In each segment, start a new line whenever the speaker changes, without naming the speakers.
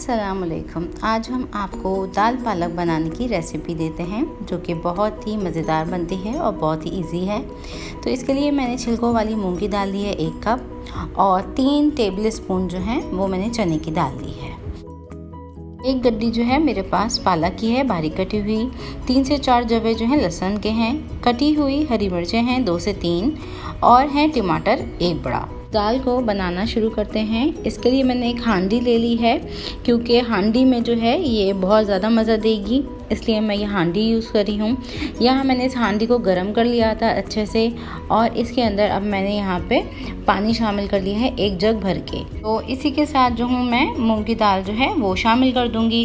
अस्सलामुअलैकुम। आज हम आपको दाल पालक बनाने की रेसिपी देते हैं जो कि बहुत ही मज़ेदार बनती है और बहुत ही इजी है। तो इसके लिए मैंने छिलकों वाली मूंग की दाल ली है 1 कप और 3 टेबल स्पून जो हैं वो मैंने चने की दाल ली है। 1 गड्डी जो है मेरे पास पालक की है बारीक कटी हुई। 3 से 4 जवे जो हैं लहसुन के हैं। कटी हुई हरी मिर्चें हैं 2 से 3 और हैं टमाटर 1 बड़ा। दाल को बनाना शुरू करते हैं। इसके लिए मैंने एक हांडी ले ली है क्योंकि हांडी में जो है ये बहुत ज़्यादा मज़ा देगी, इसलिए मैं ये हांडी यूज़ कर रही हूँ। यहाँ मैंने इस हांडी को गर्म कर लिया था अच्छे से और इसके अंदर अब मैंने यहाँ पे पानी शामिल कर लिया है 1 जग भर के। तो इसी के साथ जो हूँ मैं मूंग की दाल जो है वो शामिल कर दूँगी।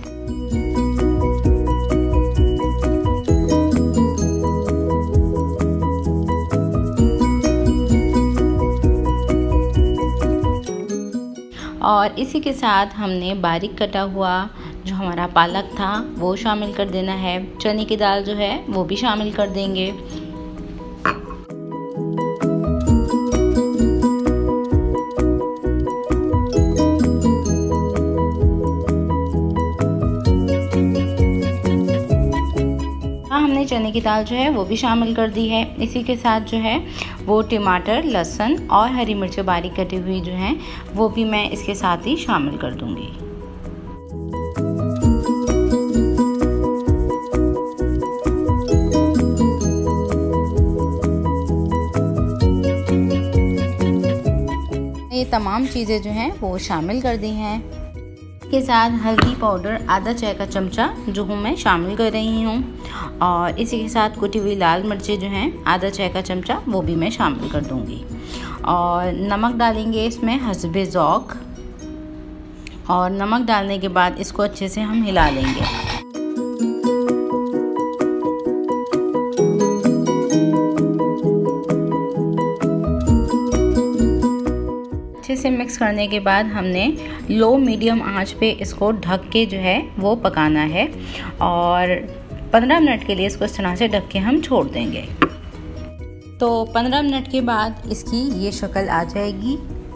और इसी के साथ हमने बारीक कटा हुआ जो हमारा पालक था वो शामिल कर देना है। चने की दाल जो है वो भी शामिल कर देंगे। हमने चने की दाल जो है वो भी शामिल कर दी है। इसी के साथ जो है वो टमाटर, लहसुन और हरी मिर्च बारीक कटी हुई जो हैं वो भी मैं इसके साथ ही शामिल कर दूंगी। ये तमाम चीज़ें जो हैं वो शामिल कर दी हैं। के साथ हल्दी पाउडर आधा चाय का चमचा जो हूँ मैं शामिल कर रही हूँ और इसी के साथ कुटी हुई लाल मिर्चें जो हैं आधा चाय का चमचा वो भी मैं शामिल कर दूँगी। और नमक डालेंगे इसमें हस्बे ज़ौक़ और नमक डालने के बाद इसको अच्छे से हम हिला लेंगे। अच्छे से मिक्स करने के बाद हमने लो मीडियम आंच पे इसको ढक के जो है वो पकाना है और 15 मिनट के लिए इसको इस तरह से ढक के हम छोड़ देंगे। तो 15 मिनट के बाद इसकी ये शक्ल आ जाएगी।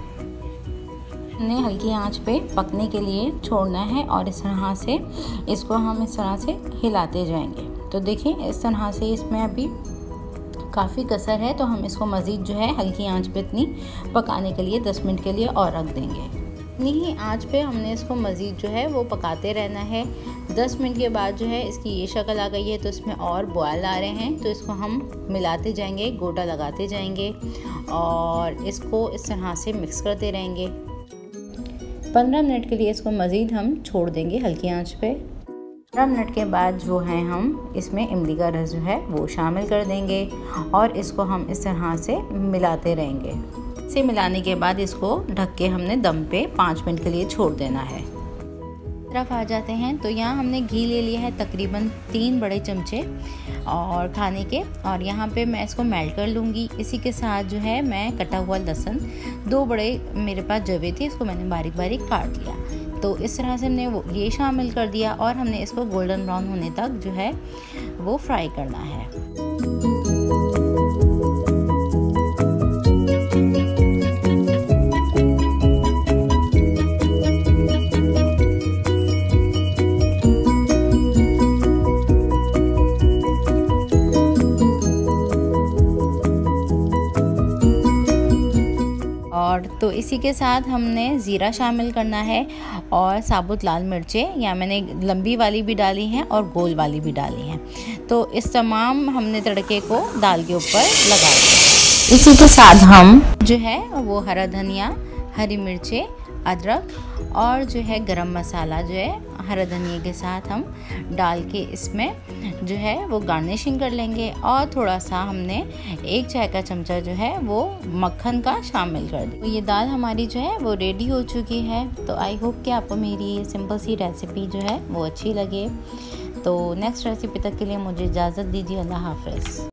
हमने हल्की आंच पे पकने के लिए छोड़ना है और इस तरह से इसको हम इस तरह से हिलाते जाएंगे। तो देखिए इस तरह से इसमें अभी काफ़ी कसर है, तो हम इसको मज़ीद जो है हल्की आंच पे इतनी पकाने के लिए 10 मिनट के लिए और रख देंगे। इतनी ही आंच पे हमने इसको मज़ीद जो है वो पकाते रहना है। 10 मिनट के बाद जो है इसकी ये शक्ल आ गई है तो इसमें और बॉयल आ रहे हैं, तो इसको हम मिलाते जाएंगे, गोटा लगाते जाएंगे और इसको इस तरह से मिक्स करते रहेंगे। 15 मिनट के लिए इसको मज़ीद हम छोड़ देंगे हल्की आँच पे। 15 मिनट के बाद जो है हम इसमें इमली का रस जो है वो शामिल कर देंगे और इसको हम इस तरह से मिलाते रहेंगे। इसे मिलाने के बाद इसको ढक के हमने दम पे 5 मिनट के लिए छोड़ देना है। तरफ आ जाते हैं तो यहाँ हमने घी ले लिया है तकरीबन 3 बड़े चमचे और खाने के, और यहाँ पे मैं इसको मेल्ट कर लूँगी। इसी के साथ जो है मैं कटा हुआ लहसुन 2 बड़े मेरे पास जवे थे, इसको मैंने बारीक बारीक काट लिया। तो इस तरह से हमने वो ये शामिल कर दिया और हमने इसको गोल्डन ब्राउन होने तक जो है वो फ्राई करना है। और तो इसी के साथ हमने ज़ीरा शामिल करना है और साबुत लाल मिर्चें, या मैंने लंबी वाली भी डाली हैं और गोल वाली भी डाली हैं। तो इस तमाम हमने तड़के को दाल के ऊपर लगा दिया। इसी के साथ हम जो है वो हरा धनिया, हरी मिर्चें, अदरक और जो है गरम मसाला जो है हरा धनिया के साथ हम डाल के इसमें जो है वो गार्निशिंग कर लेंगे। और थोड़ा सा हमने 1 चाय का चमचा जो है वो मक्खन का शामिल कर दिया। तो ये दाल हमारी जो है वो रेडी हो चुकी है। तो आई होप कि आपको मेरी ये सिंपल सी रेसिपी जो है वो अच्छी लगे। तो नेक्स्ट रेसिपी तक के लिए मुझे इजाज़त दीजिए। अल्लाह हाफ़िज़।